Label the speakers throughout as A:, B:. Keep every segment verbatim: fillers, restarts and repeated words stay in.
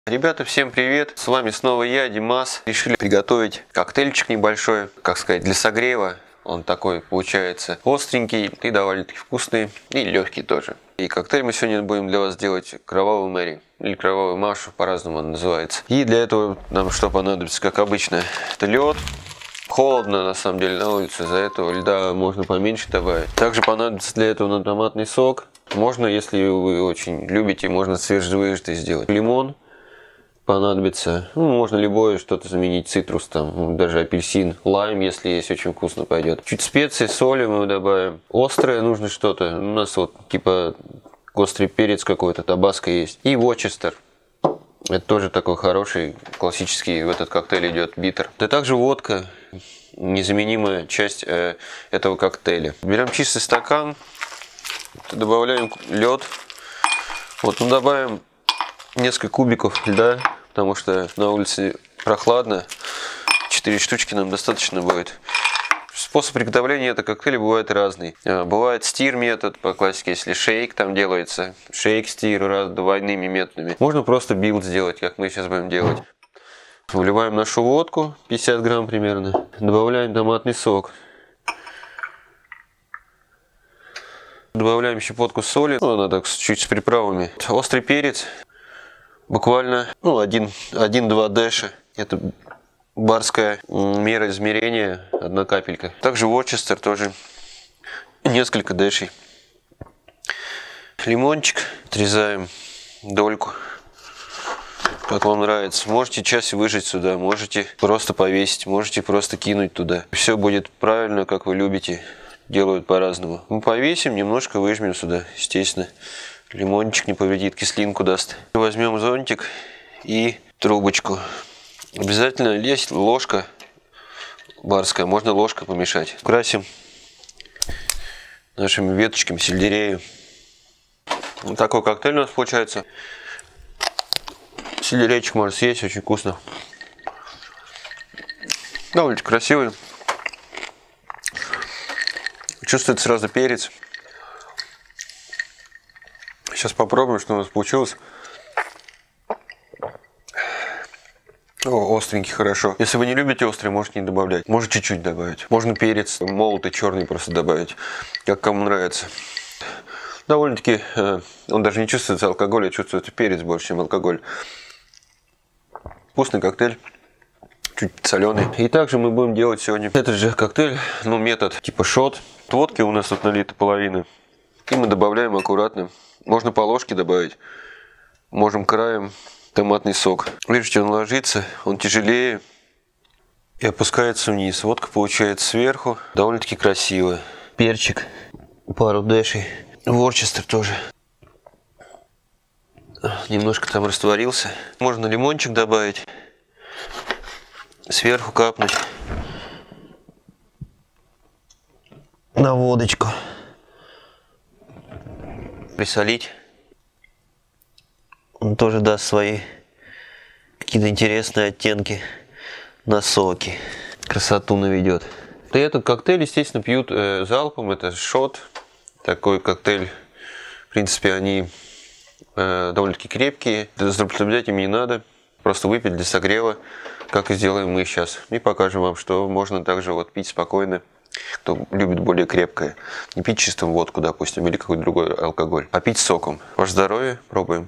A: Ребята, всем привет! С вами снова я, Димас. Решили приготовить коктейльчик небольшой, как сказать, для согрева. Он такой получается остренький и довольно-таки вкусный, и легкий тоже. И коктейль мы сегодня будем для вас делать кровавую Мэри, или кровавую Машу, по-разному он называется. И для этого нам что понадобится, как обычно, это лед. Холодно на самом деле на улице, из-за этого льда можно поменьше добавить. Также понадобится для этого на томатный сок. Можно, если вы очень любите, можно свежевыжатый сделать. Лимон понадобится, ну, можно любое что-то заменить, цитрус, там, даже апельсин, лайм, если есть, очень вкусно пойдет. Чуть специй, соли мы добавим. Острое нужно что-то, у нас вот типа острый перец какой-то, табаско есть. И Worcester. Это тоже такой хороший, классический в этот коктейль идет биттер. Да также водка, незаменимая часть э, этого коктейля. Берем чистый стакан, добавляем лед. Вот, ну, добавим несколько кубиков льда, потому что на улице прохладно. четыре штучки нам достаточно будет. Способ приготовления этого коктейля бывает разный. Бывает стир метод, по классике, если шейк там делается. Шейк, стир, раз, двойными методами. Можно просто билд сделать, как мы сейчас будем делать. Вливаем нашу водку, пятьдесят грамм примерно. Добавляем томатный сок. Добавляем щепотку соли, ну, она так чуть с приправами. Острый перец. Буквально ну, один-два дэша. Это барская мера измерения, одна капелька. Также Worcester тоже несколько дэшей. Лимончик. Отрезаем дольку, как вам нравится. Можете часть выжать сюда, можете просто повесить, можете просто кинуть туда. Все будет правильно, как вы любите. Делают по-разному. Мы повесим, немножко выжмем сюда, естественно. Лимончик не повредит, кислинку даст. Возьмем зонтик и трубочку. Обязательно есть ложка барская, можно ложкой помешать. Красим нашими веточками сельдерея. Вот такой коктейль у нас получается. Сельдерейчик можно съесть, очень вкусно. Довольно красивый. Чувствуется сразу перец. Сейчас попробуем, что у нас получилось. О, остренький, хорошо. Если вы не любите острый, можете не добавлять. Можно чуть-чуть добавить. Можно перец молотый, черный просто добавить. Как кому нравится. Довольно-таки, э, он даже не чувствуется алкоголь, а чувствуется перец больше, чем алкоголь. Вкусный коктейль. Чуть соленый. И также мы будем делать сегодня этот же коктейль, ну, метод типа шот. Водки у нас тут налита половина. И мы добавляем аккуратно. Можно по ложке добавить. Можем краем томатный сок. Видите, он ложится, он тяжелее и опускается вниз. Водка получается сверху. Довольно-таки красиво. Перчик. Пару дэшей. Worcester тоже. Немножко там растворился. Можно лимончик добавить. Сверху капнуть. На водочку. Присолить. Он тоже даст свои какие-то интересные оттенки на соки. Красоту наведет. И этот коктейль, естественно, пьют э, залпом. Это шот. Такой коктейль. В принципе, они э, довольно-таки крепкие. Злоупотреблять ими не надо. Просто выпить для согрева, как и сделаем мы сейчас. И покажем вам, что можно также вот пить спокойно. Кто любит более крепкое. Не пить чистую водку, допустим, или какой-то другой алкоголь, а пить соком. Ваше здоровье, пробуем.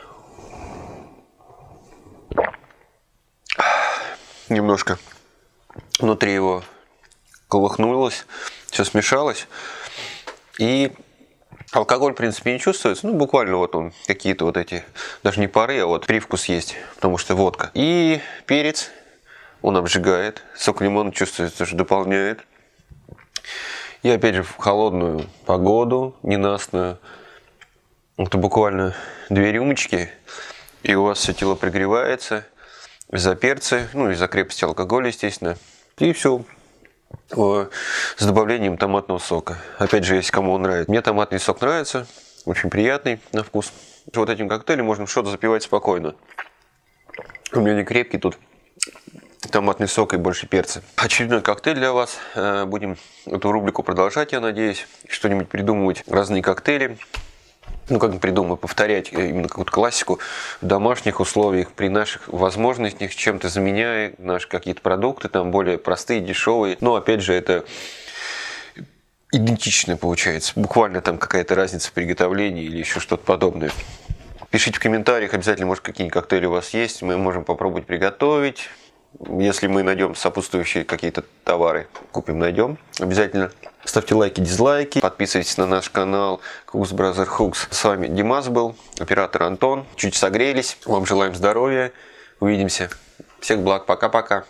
A: Немножко внутри его колыхнулось, все смешалось. И алкоголь, в принципе, не чувствуется. Ну, буквально вот он, какие-то вот эти, даже не пары, а вот привкус есть, потому что водка. И перец, он обжигает. Сок лимона чувствуется, что дополняет. И опять же в холодную погоду, ненастную, это буквально две рюмочки, и у вас все тело пригревается из-за перца, ну из-за крепости алкоголя, естественно. И все с добавлением томатного сока. Опять же, если кому он нравится. Мне томатный сок нравится, очень приятный на вкус. Вот этим коктейлем можно что-то запивать спокойно. У меня не крепкий тут. Томатный сок и больше перца. Очередной коктейль для вас. Будем эту рубрику продолжать, я надеюсь. Что-нибудь придумывать. Разные коктейли. ну как придумаю, повторять именно какую-то классику в домашних условиях, при наших возможностях, чем-то заменяя наши какие-то продукты, там более простые, дешевые. Но опять же, это идентично получается. Буквально там какая-то разница в приготовлении или еще что-то подобное. Пишите в комментариях обязательно, может, какие-нибудь коктейли у вас есть, мы можем попробовать приготовить. Если мы найдем сопутствующие какие-то товары, купим, найдем. Обязательно ставьте лайки, дизлайки, подписывайтесь на наш канал Cooks Brother Hooks. С вами Димас был, оператор Антон. Чуть согрелись. Вам желаем здоровья. Увидимся. Всех благ. Пока-пока.